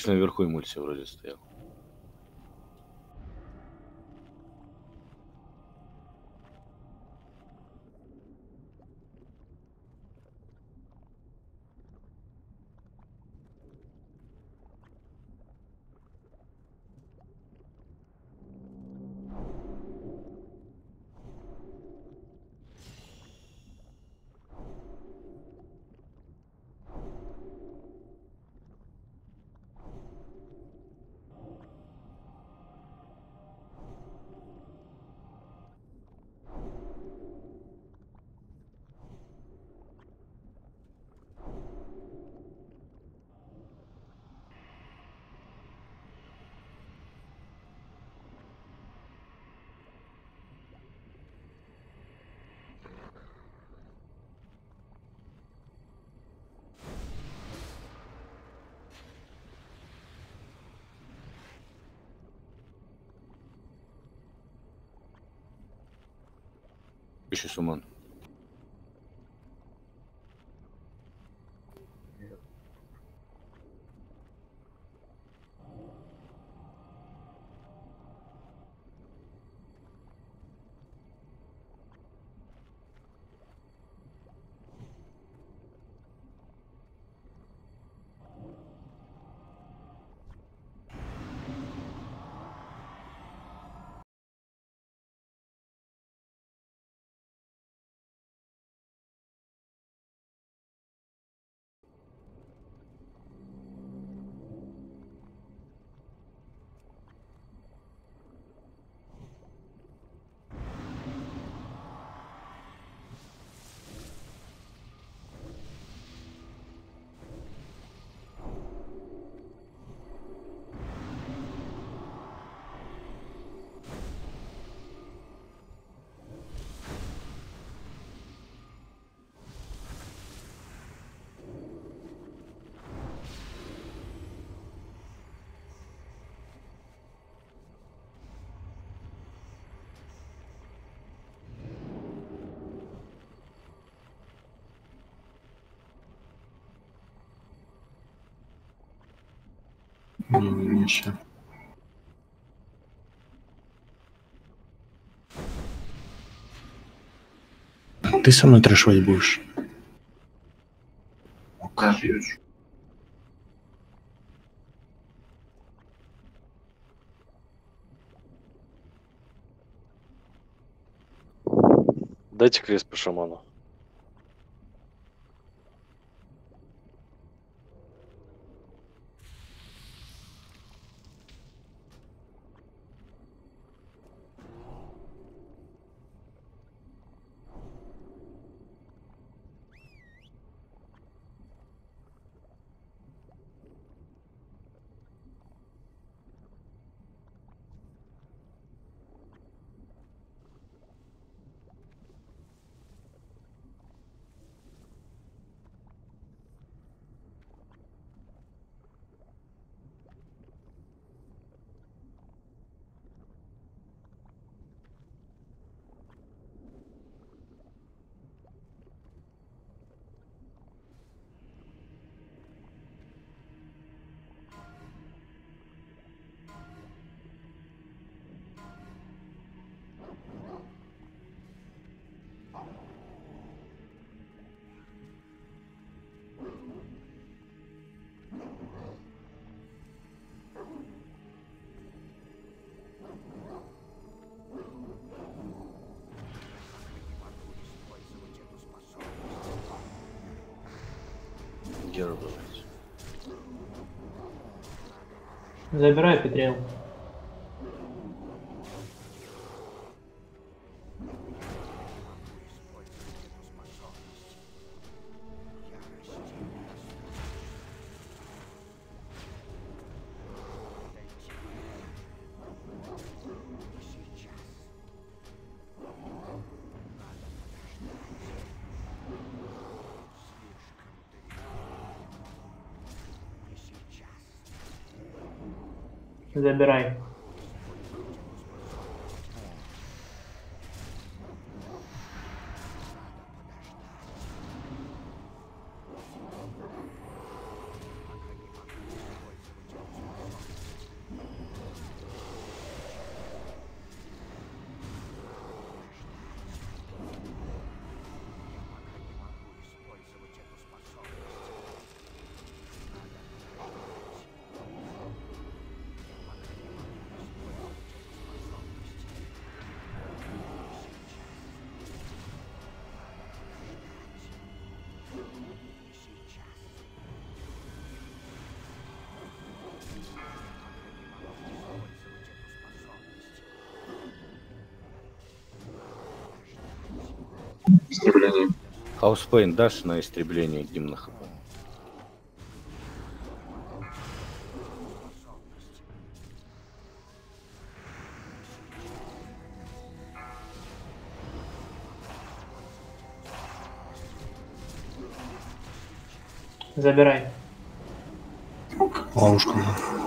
Точно наверху эмульсия вроде стоял. Еще суман. Еще. Ты со мной трэшевать будешь? Да. Дайте крест по шаману. Геру давайте. Забирай Петрил. Забирай. Истребление. Хауспейн дашь на истребление гимна ХП? Забирай. Ловушка, да.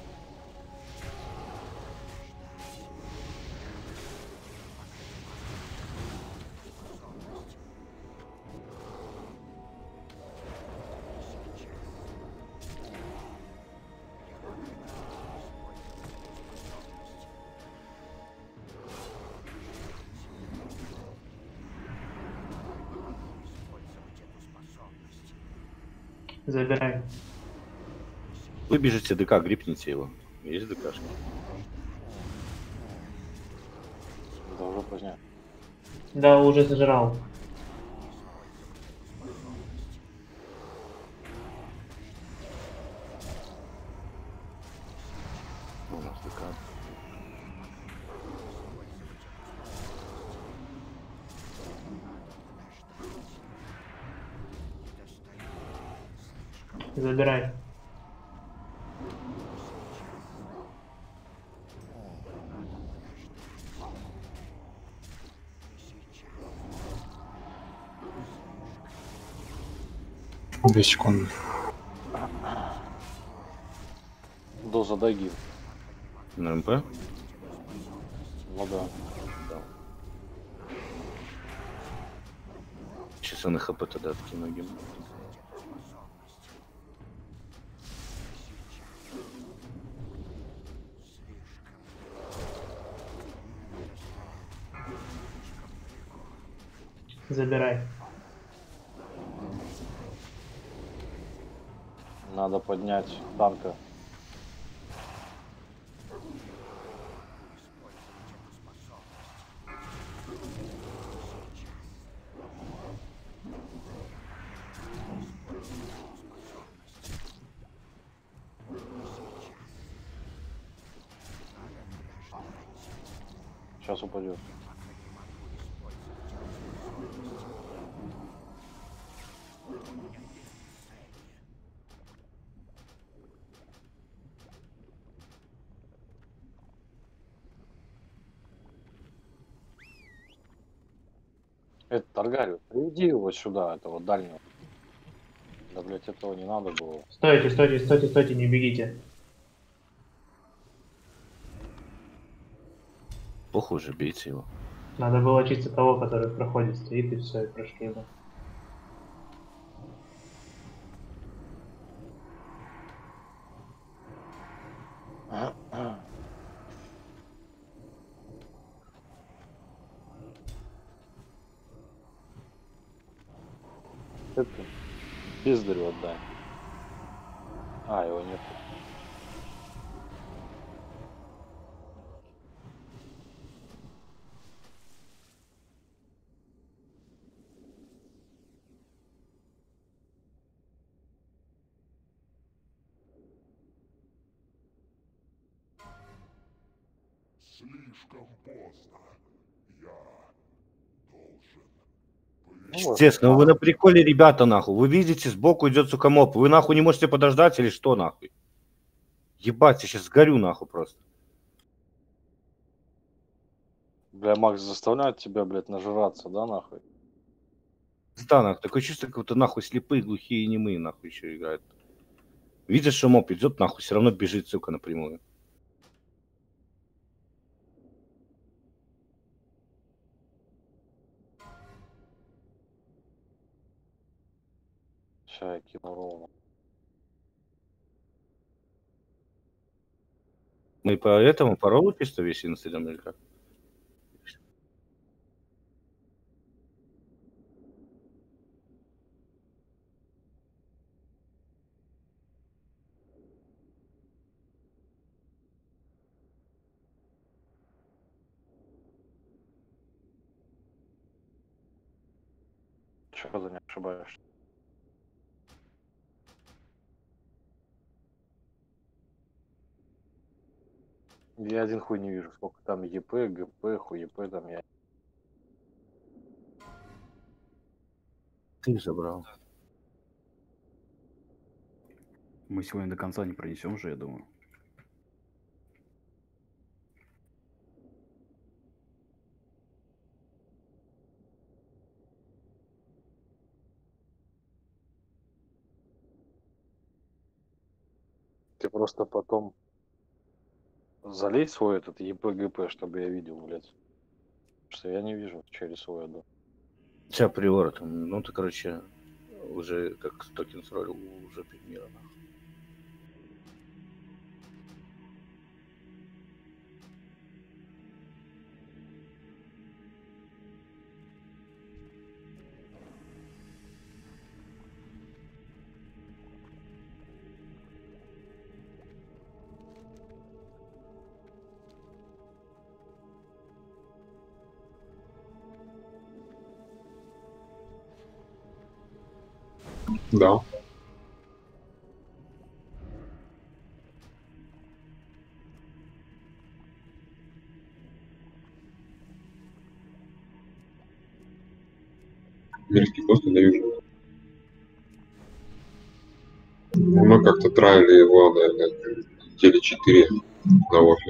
Забирай. Выбежите ДК, грипните его. Есть ДКшки? Да уже поздняк. Да, уже сожрал. У нас ДК. Забирай. Две секунды. Доза дай На МП? Ну да. Да. Часы на ХП тогда откину гимн. Забирай. Надо поднять танка. Сейчас упадет. Это Таргариус, приведи его сюда, этого дальнего. Да, блять, этого не надо было. Стойте, стойте, стойте, стойте, не бегите. Похоже, бейте его. Надо было чисто того, который в проходе стоит, и все, и прошли его. Это пиздарю отдай. А, его нет. Слишком поздно. Я должен быть. Естественно, вы на приколе, ребята, нахуй. Вы видите, сбоку идет сукомоп. Вы нахуй не можете подождать или что, нахуй? Ебать, я сейчас сгорю, нахуй, просто. Бля, Макс заставляет тебя, блядь, нажираться, да, нахуй? Да, нахуй. Такое чувство, как будто нахуй слепые, глухие и немые, нахуй, еще играют. Видишь, что моп идет, нахуй, все равно бежит, сука, напрямую. Ща я кину ровно. Мы по этому, по роллу чисто весь инцидент или как? Чё за не ошибаешься? Я один хуй не вижу, сколько там ЕП, ГП, хуепэ там я. Ты забрал. Мы сегодня до конца не пронесем же, я думаю. Ты просто потом залей свой этот ЕПГП, чтобы я видел, блядь. Потому что я не вижу через свой отдел. Сейчас приора там, ну ты, короче, уже как токен сролил уже мира. Да. Мельский пост ненавижу. Мы как-то траили его, наверное, недели 4 на вофле.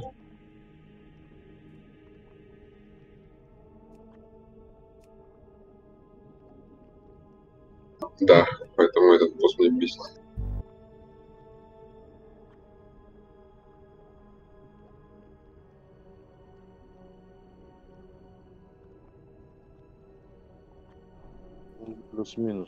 Да, поэтому этот пост мне бесит. Плюс-минус.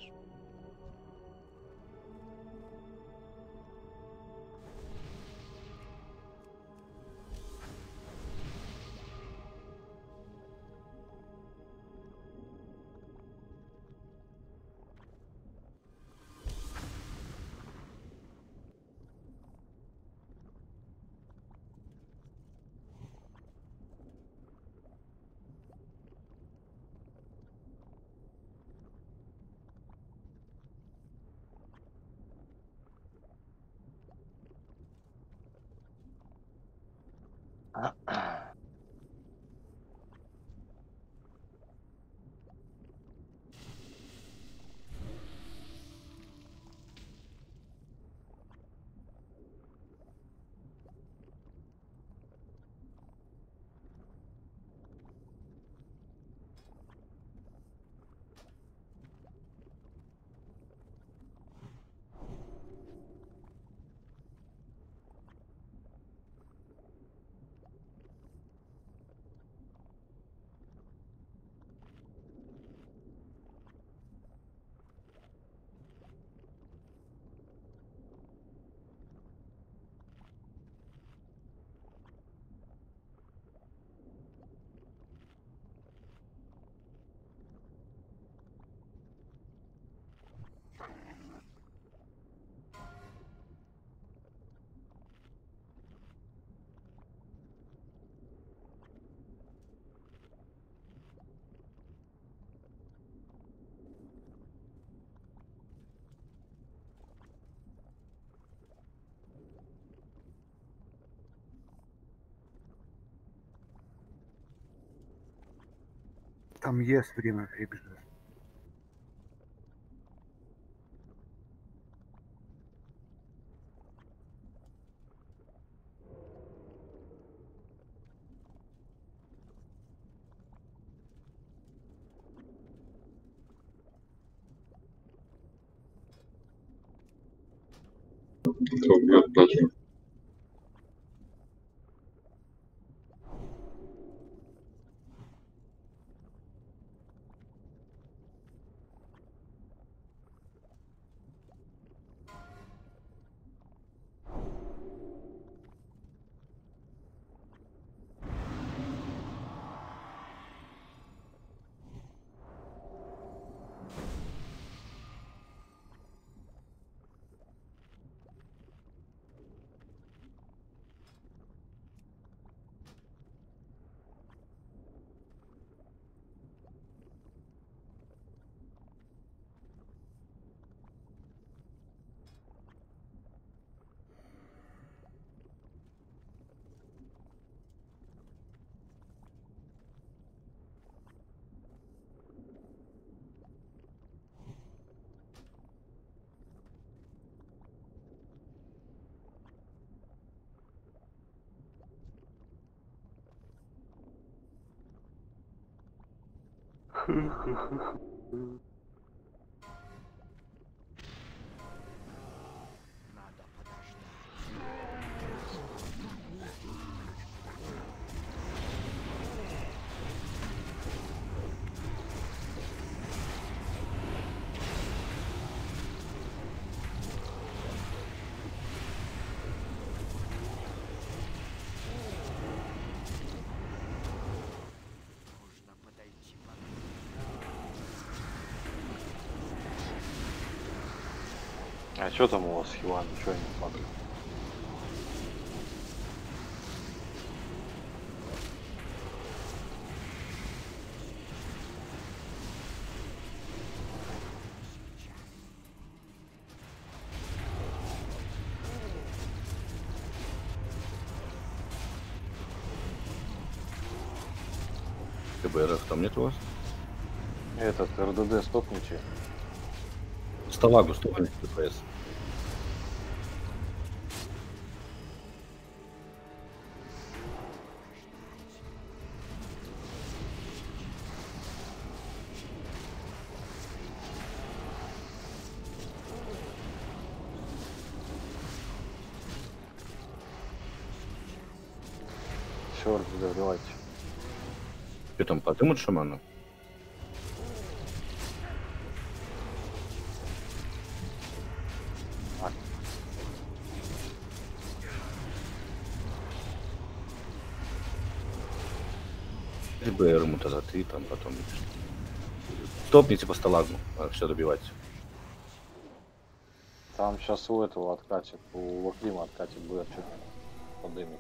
Там есть время прибежать. Кто убьет начал. А что там у вас с хилами? Что я не смотрю? КБРФ там нет у вас? Этот РДД стопните. Сталагу 180 ДПС. Все, РДД, давайте. Что там, подымут шамана? КБР ему тогда ты там потом. Топните по сталагу, все добивать. Там сейчас у этого откатит, у Лохрима откатит, будет что-то подымет.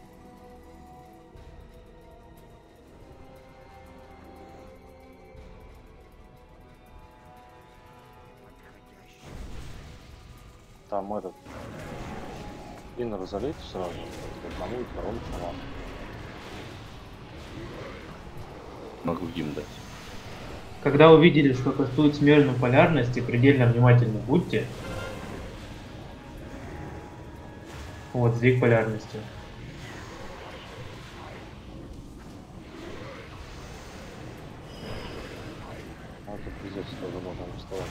Там этот иннер залейте сразу, к одному и второму шаману. Могу гимн дать. Когда увидели, что кастует смертную полярность, и предельно внимательны будьте. Вот, сдвиг полярности. Ну, это пиздец, тоже можно вставать.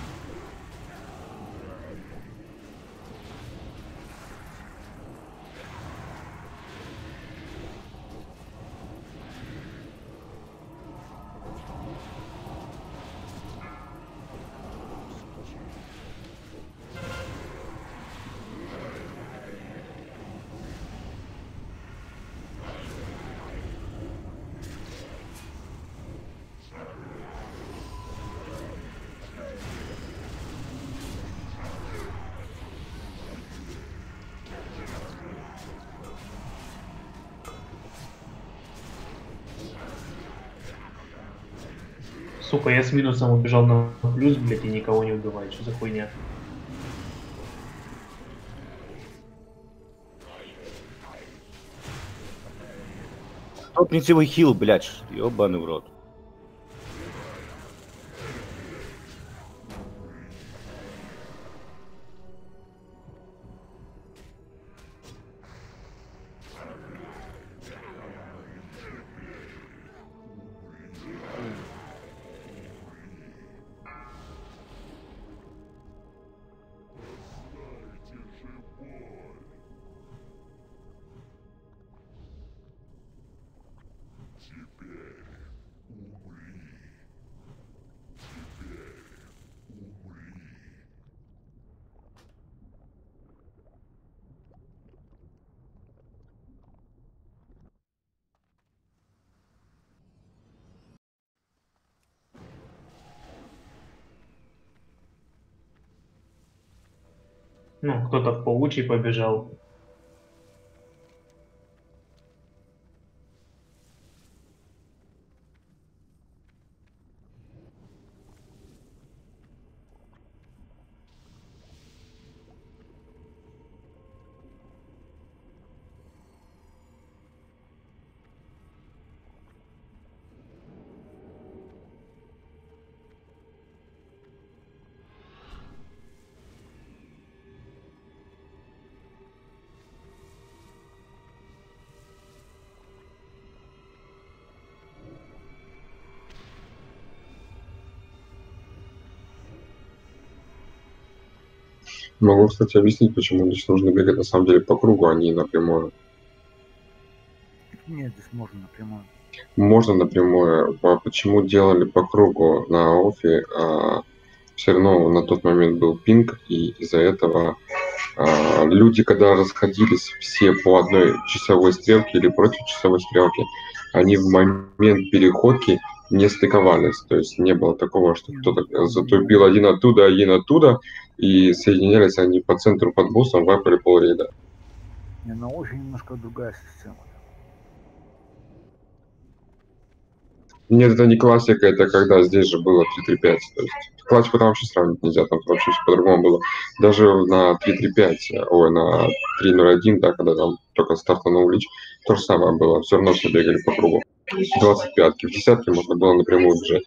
Сука, я с минусом убежал на плюс, блядь, и никого не убиваю. Что за хуйня? Топните его хил, блядь, ёбаный в рот. Ну, кто-то в паучий побежал. Могу, кстати, объяснить, почему здесь нужно бегать на самом деле по кругу, а не напрямую. Нет, здесь можно напрямую. Можно напрямую. Почему делали по кругу на офе? Все равно на тот момент был пинг, и из-за этого люди, когда расходились все по одной часовой стрелке или против часовой стрелки, они в момент переходки не стыковались. То есть не было такого, что кто-то затупил один оттуда, и соединялись они по центру под боссом в вайпере полрейда. Не, на очень немножко другая система. Нет, это не классика, это когда здесь же было 3.3.5. То есть классику там вообще сравнить нельзя, там вообще все по-другому было. Даже на 3.3.5, ой, на 3.0.1, да, когда там только стартанул Лич, то же самое было, все равно все бегали по кругу. 25-ки, в десятке можно было напрямую бежать.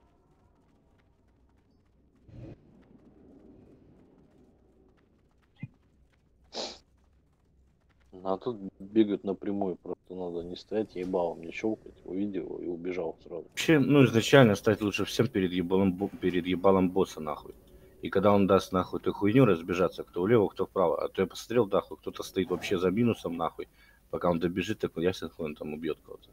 А тут бегать напрямую, просто надо не стоять ебалом, не щелкать, увидел и убежал сразу. Вообще, ну, изначально стать лучше всем перед ебалом босса, нахуй. И когда он даст, нахуй, эту хуйню, разбежаться, кто влево, кто вправо. А то я посмотрел, нахуй, кто-то стоит вообще за минусом, нахуй. Пока он добежит, так ясно, он там убьет кого-то.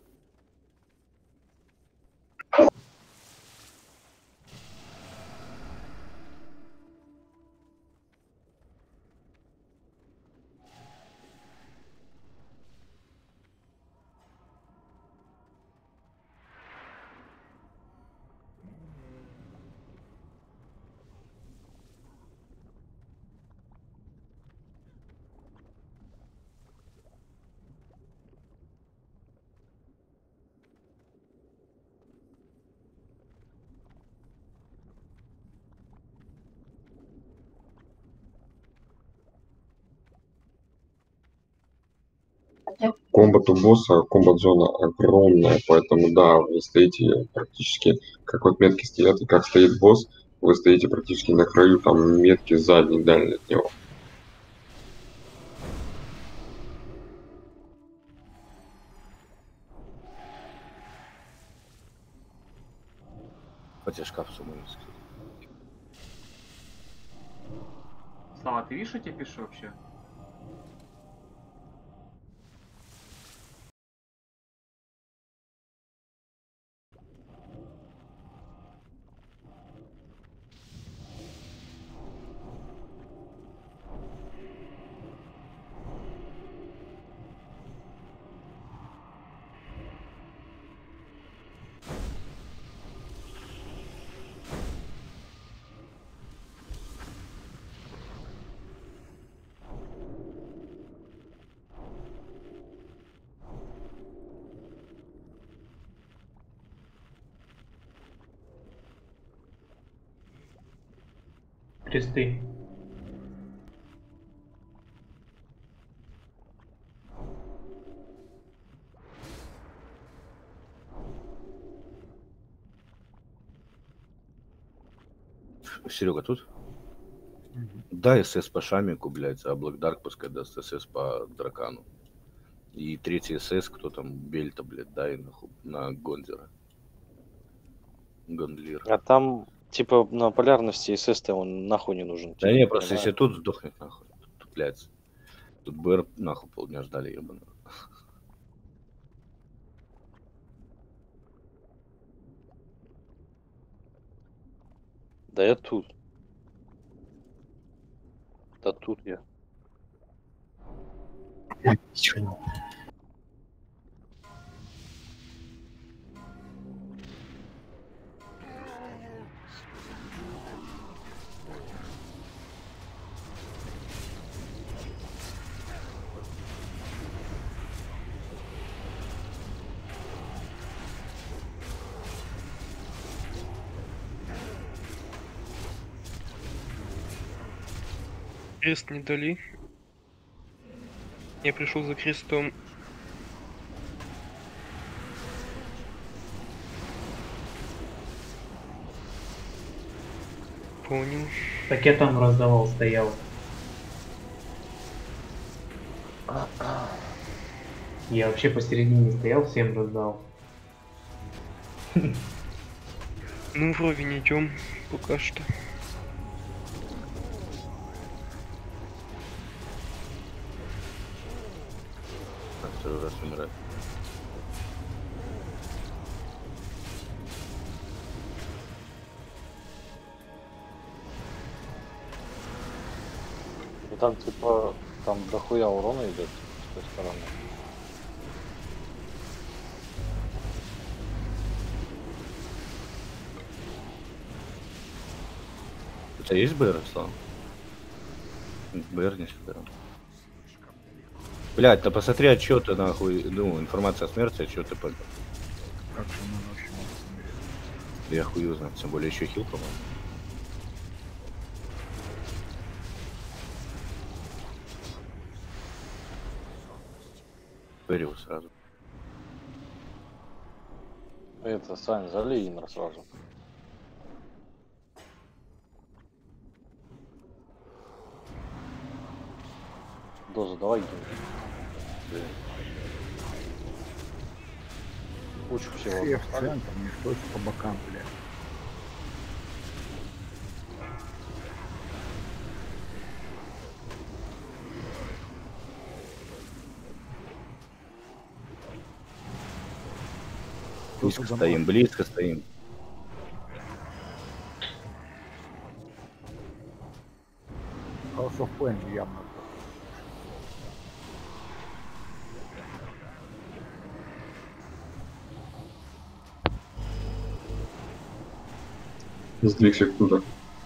Комбат у босса, комбат-зона огромная, поэтому да, вы стоите практически, как вот метки стоят, и как стоит босс, вы стоите практически на краю, там метки задней, дальней от него. Хотя шкаф суммарийский. Слава, ты видишь, что тебе пишу вообще? Кресты. Серега тут? Да, СС по Шамику, блядь, а Black Dark пускай даст СС по Дракану. И третий СС, кто там, Бельта, блядь, дай на Гонзера. Гондлир. А там, типа, на полярности СС-то он нахуй не нужен. Да типа, не, просто понимаешь? если тут сдохнет, нахуй. Тут, блядь. Тут БР, нахуй, полдня ждали, ебано. Да я тут. Да тут я. Крест не дали. Я пришел за крестом. Понял. Так я там раздавал, стоял. Я вообще посередине стоял, всем раздал. Ну, вровень идем пока что. второй раз умирает. И там типа, там дохуя урона идет с той стороны. У тебя есть БР, Слава? БР не собирал. Блять, да посмотри отчеты, нахуй, ну, информация о смерти, отчеты по... Как же мы ночью можем умереть? Я хую знаю, тем более еще хил, по-моему. Беру сразу. Это, Сань, залей инр сразу. Дозу давай гимн. Да. Кучу всего. Все в центр, не стойте по бокам, блядь. Близко Кто-то стоим, домой. близко стоим. House of Pain явно. Сдвиг секунда.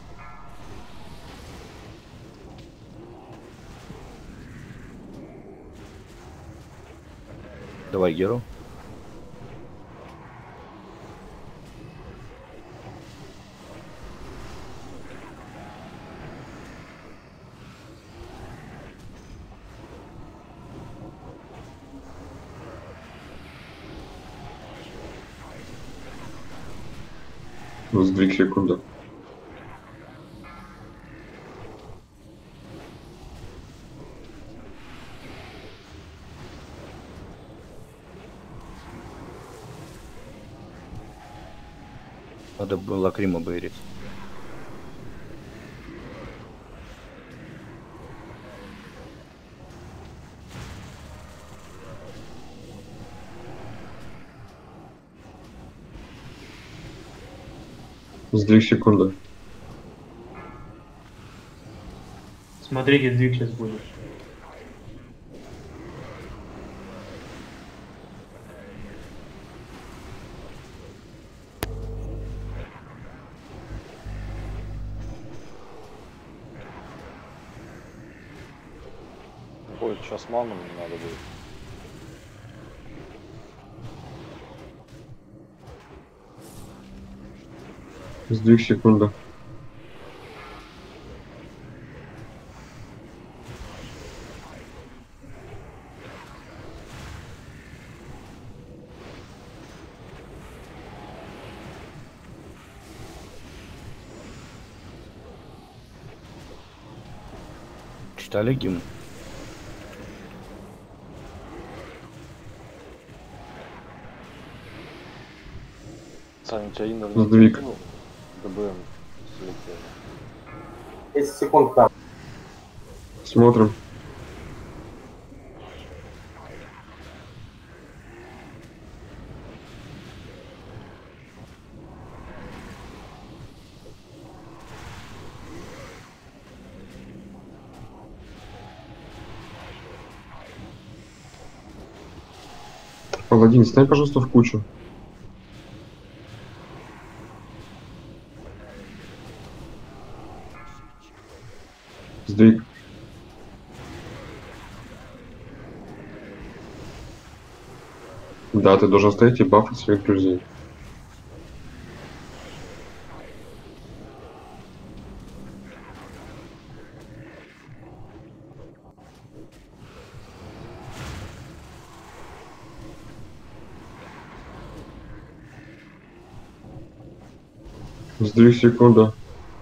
Давай, Геру. Сдвиг секунда. Надо было Крима бэрить. Сдвиг секунда. Смотрите, сдвиг сейчас будет. Ой, сейчас ману мне надо будет. Сдвиг секунда. Читали гимн? Саня, у тебя инр Сдвиг. ДБМ слетел. 10 секунд там. Смотрим. Паладин, стань, пожалуйста, в кучу. Сдвиг. Да, ты должен стоять и бафать своих друзей. Сдвиг секунда.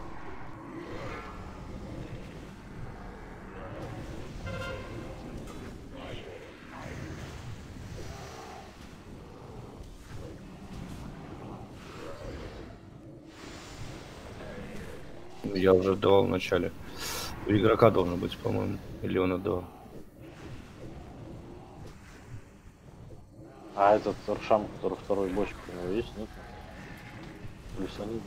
Я уже давал в начале. У игрока должен быть, по-моему. Или он отдавал. А этот Ршам, который второй бочек, у него есть, нет? Плюс они.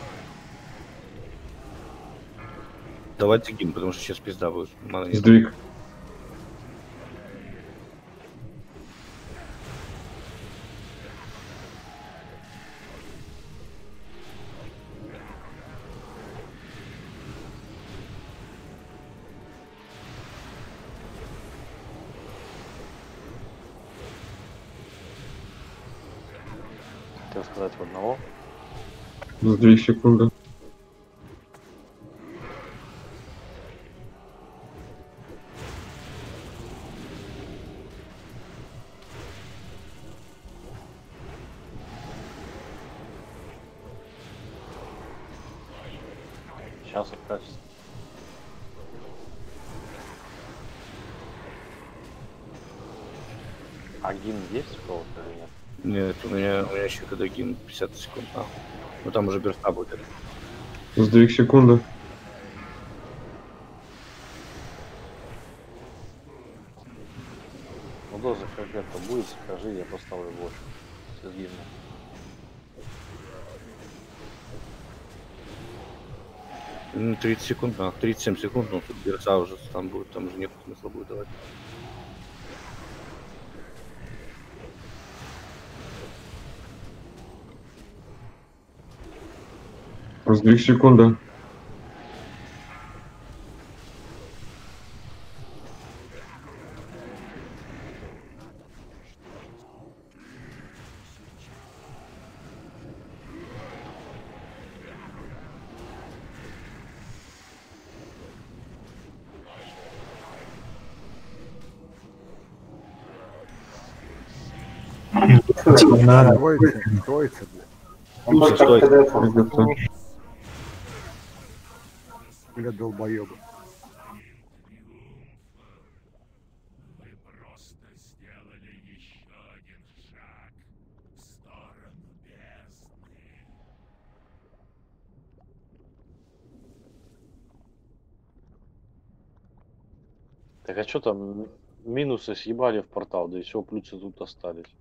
Давайте гимн, потому что сейчас пизда будет. Мана нет. Сдвиг. Хотел сказать в одного. Сдвиг секунда. Сейчас откатится. А гимн есть у кого-то или нет? Нет, у меня еще когда гимн 50 секунд нахуй. Ну там уже берста будет. Сдвиг секунда. Ну доза как это будет, скажи, я поставлю больше. С гимном. Ну, 30 секунд, 37 секунд, ну тут берса уже там будет, там уже нет смысла будет давать. Сдвиг секунда. Стойте, стойте, блядь. Он Слушай, только стой. КД. Бля, долбоёбы. Так а что там минусы съебали в портал, да и все, плюсы тут остались.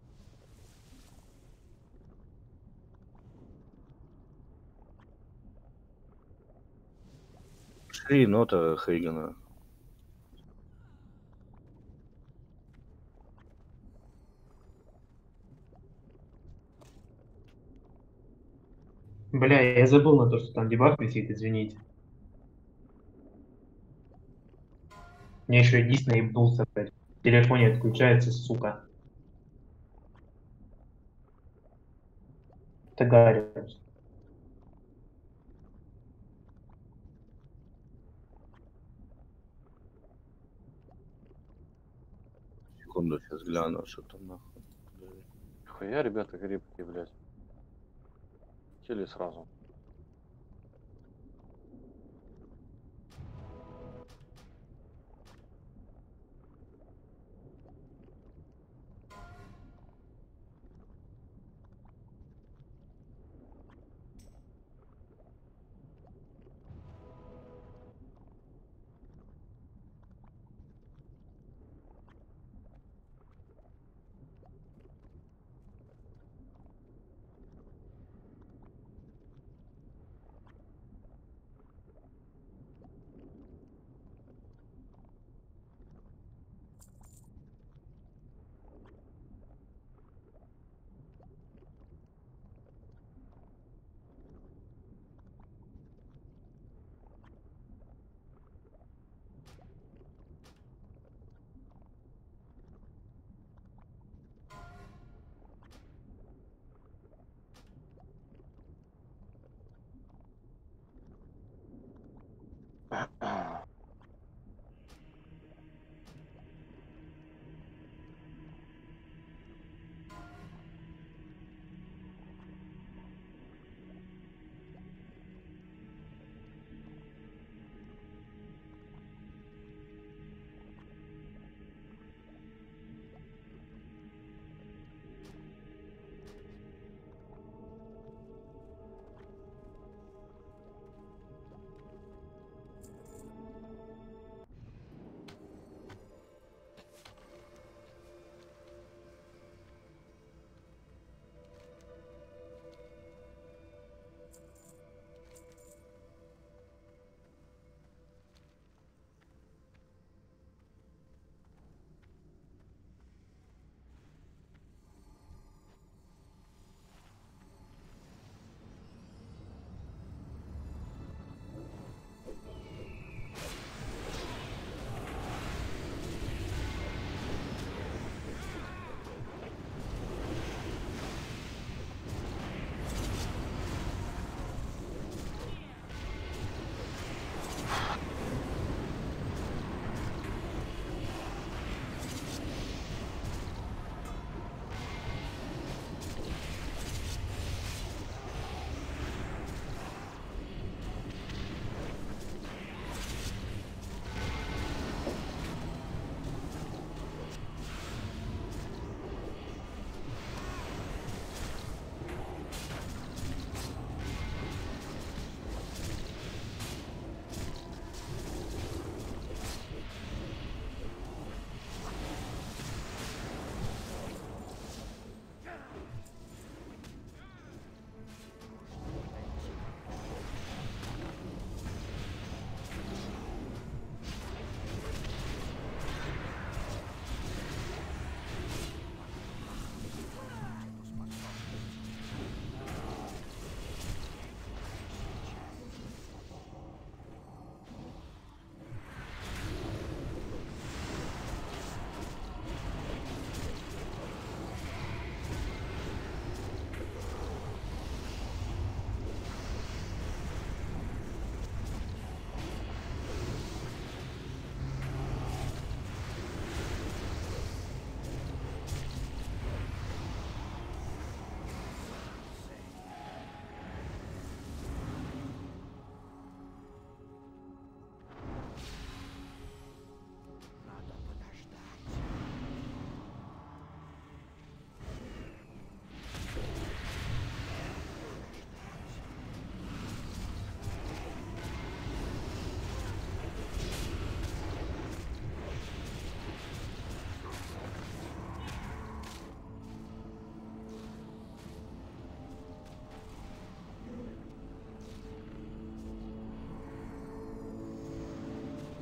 Шли нота Хейгена. Бля, я забыл на то, что там дебаф висит, извините. Мне еще и дис наебнулся, блядь. В телефоне отключается, сука. Это Гарри. Секунду, сейчас гляну, что там нахуй. Хуя, ребята, крепкие, блядь. Хотели сразу.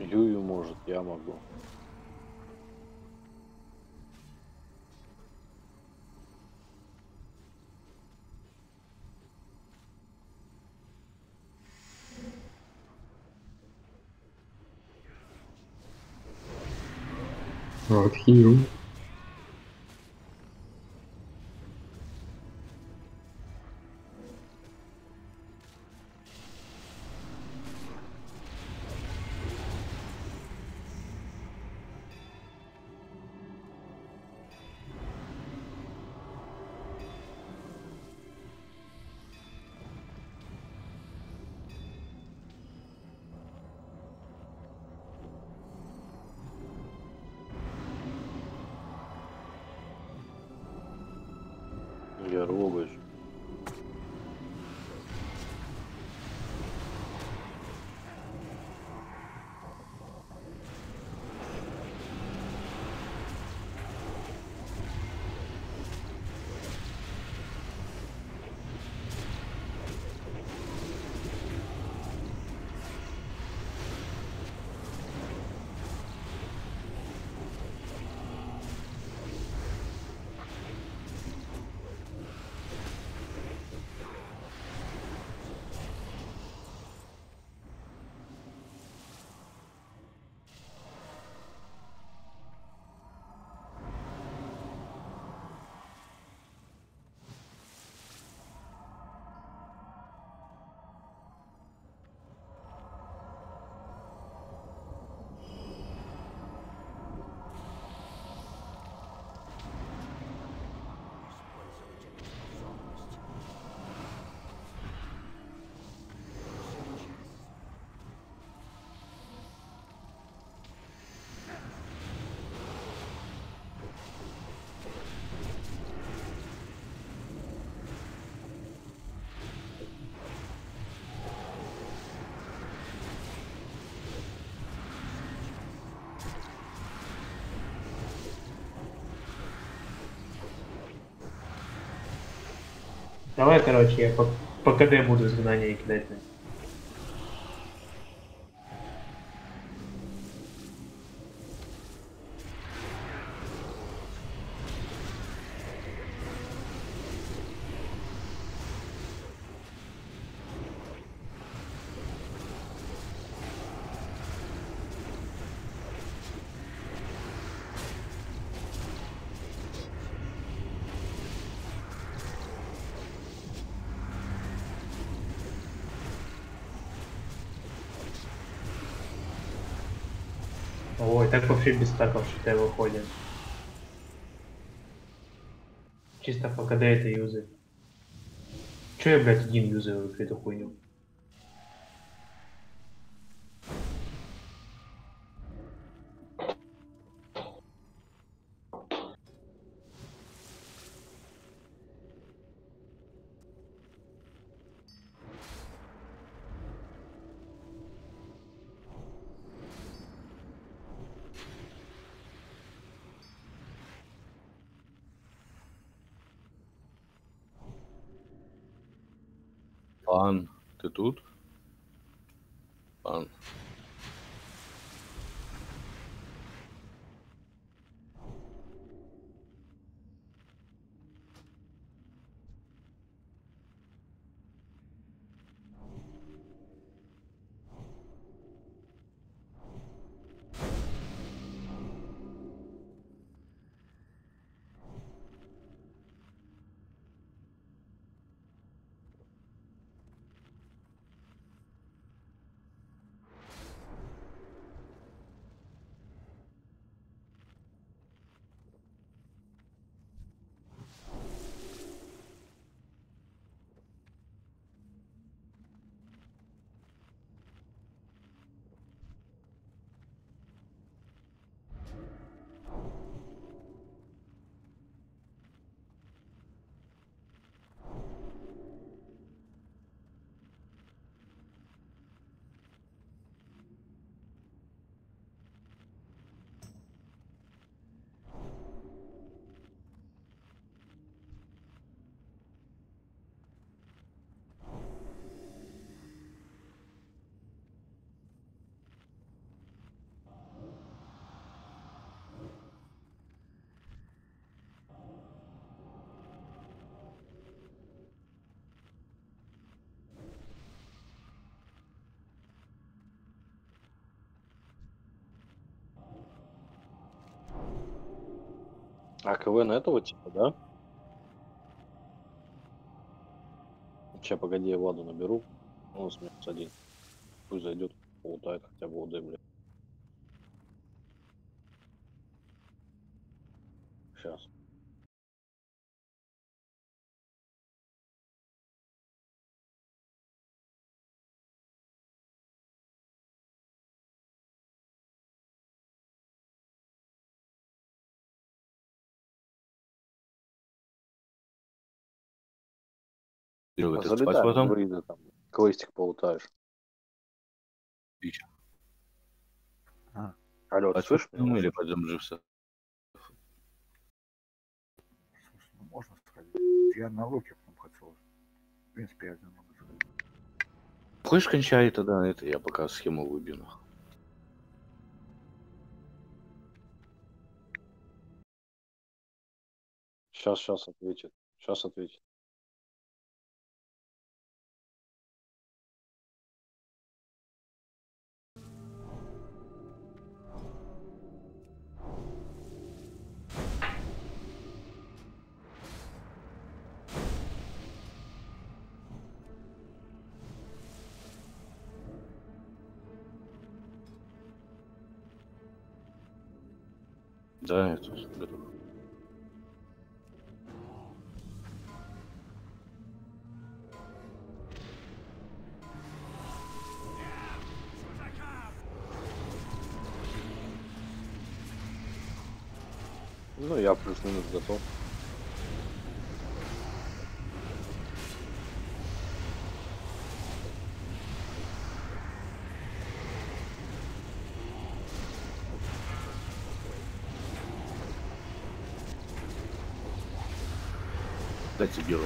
Юю может, я могу. Отхил. Я рогаюсь. Давай, короче, я по КД буду изгнание кидать. Ой, так вообще без стаков, считай, выходит. Чисто по КД это юзы. Че я, блядь, один юзаю эту хуйню? Пан, ты тут? Пан. А КВН этого типа, да? Сейчас, погоди, я Владу наберу. Он с -1. Пусть зайдет, полутает хотя бы ОД, блядь. Сейчас. Или ты спать Залетай, потом? гриды там. Квестик полутаешь. Пич. Алло, ты Спать слышишь потом меня? или пойдем жився? Слушай, ну можно сходить. Я на луке потом хотел. В принципе, я один могу сходить. Хочешь кончай тогда, это я пока схему выбью. Нахуй. Сейчас ответит. Сейчас ответит. Да, я тоже готов. Ну, я плюс-минус готов. Дайте белый.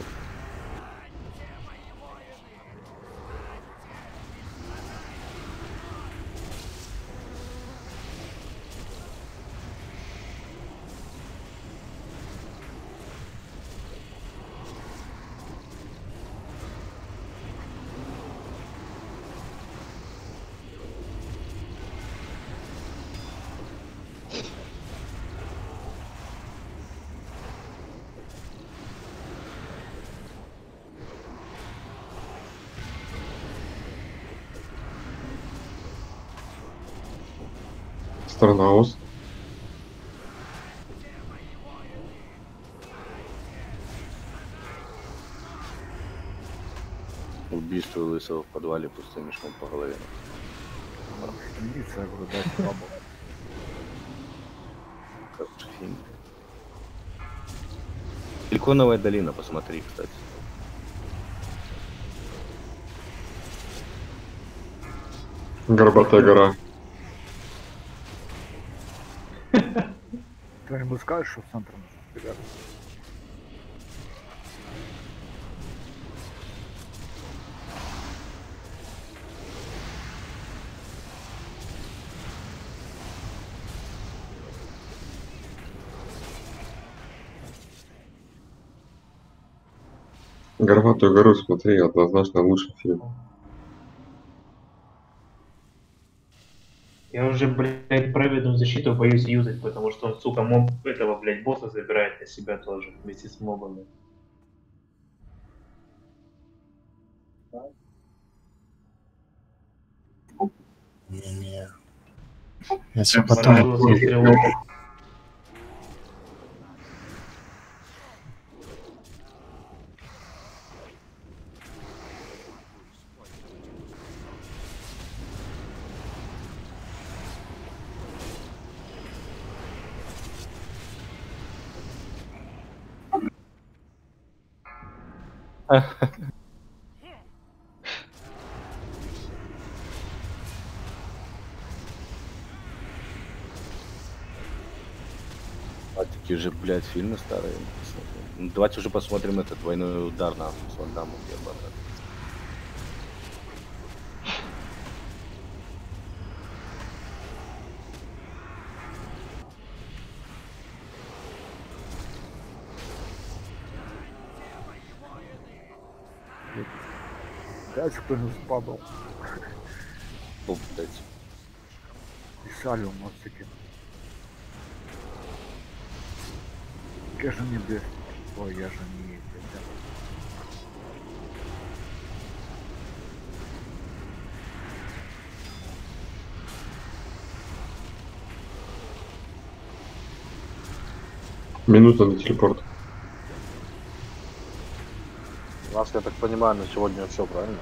Старнаус. Убийство лысого в подвале пустым мешком по голове. Милиция, я говорю, дайте бабу. Хороший фильм. Силиконовая долина, посмотри, кстати. Горбатая гора. Кто-нибудь скажет, что в центр нужно сбегать? Горбатую гору смотри, однозначно лучший фильм. Я уже, блядь, праведную защиту боюсь юзать, потому что он, сука, моб этого, блядь, босса забирает на себя тоже, вместе с мобами. Не-не. Я тебе потом... Морозовский стрелок. А такие же, блядь, фильмы старые. Ну, давайте уже посмотрим этот двойной удар на с Ван Даммом, ебаный. Дайте кто-нибудь падал. Оп, дайте. И шалил мостики. Я же не без. Ой, я же не ездил. Да. Минута на телепорт. У нас, я так понимаю, на сегодня все, правильно?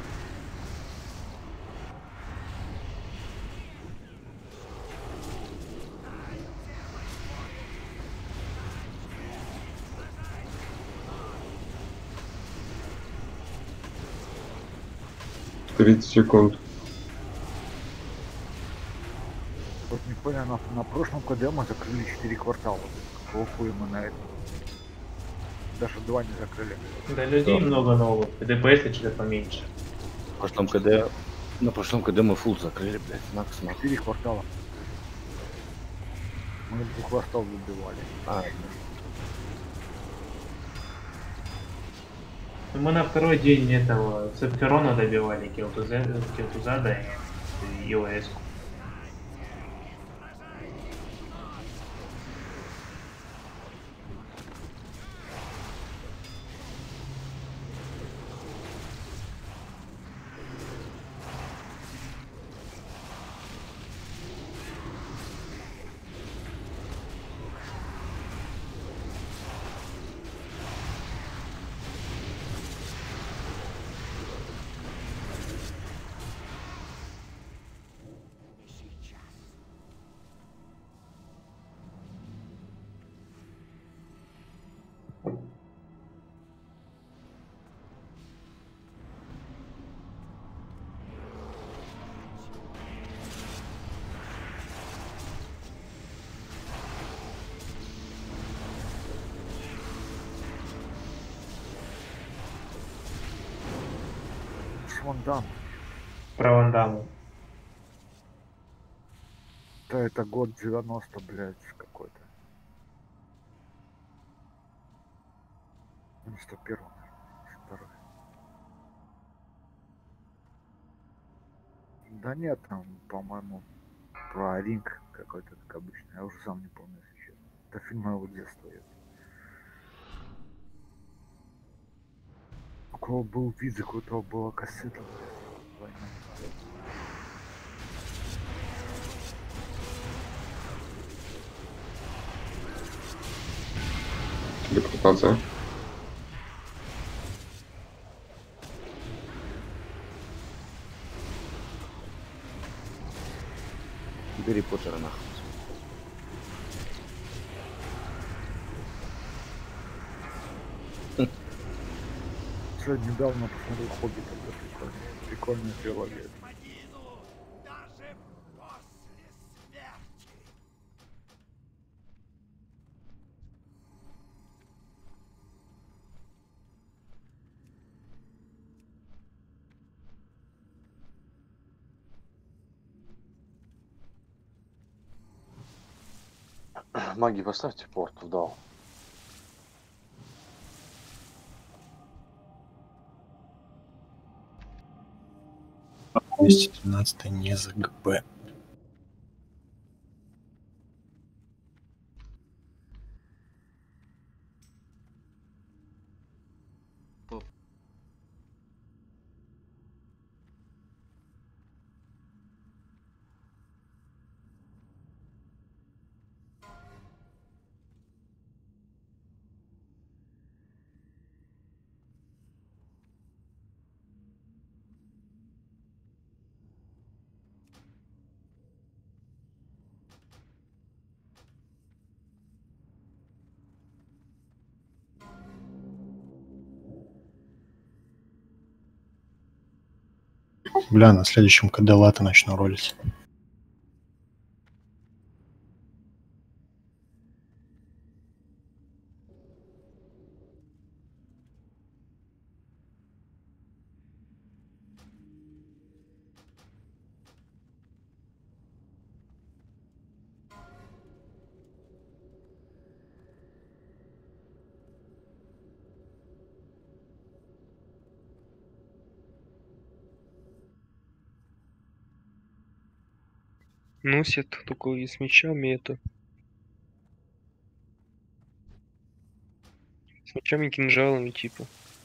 Тридцать секунд. Вот не понял, на прошлом КД мы закрыли 4 квартала. Какого хуя мы на это? Даже 2 не закрыли. Да людей много новых, ДПС что-то поменьше. На прошлом КД мы фул закрыли, блядь, макс. 4 квартала. Мы 2 квартал выбивали. Мы на второй день этого Сепферона добивали, Келтузада и ОС. Швандам. Про Вандаму. Да это год 90, блядь, какой-то. 91, наверное, 92. Да нет, там, по-моему, про ринг какой-то, как обычно. Я уже сам не помню, если честно. Это фильм моего детства. У кого был видик, у того была кассета. Война. Телепортация. Бери Поттера нахуй. Что недавно посмотрел «Хоббита», это прикольно. Прикольная трилогия. Маги, поставьте порт в дал. А 213 не за ГБ. Бля, на следующем КД латы начну ролить. Носит только и с мечами это. С мечами, кинжалами, типа.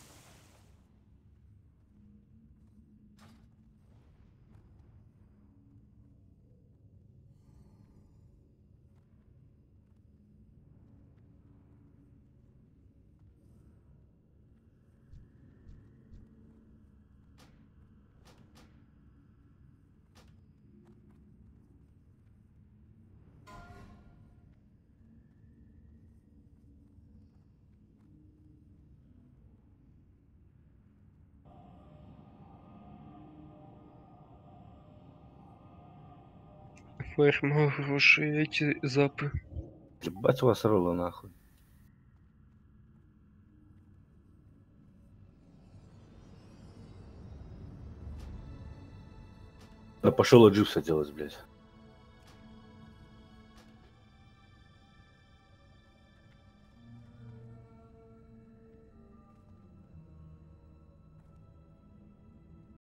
Флэш, уже эти запы. Ебать у вас ролла нахуй. Да пошел джипса делать, блядь.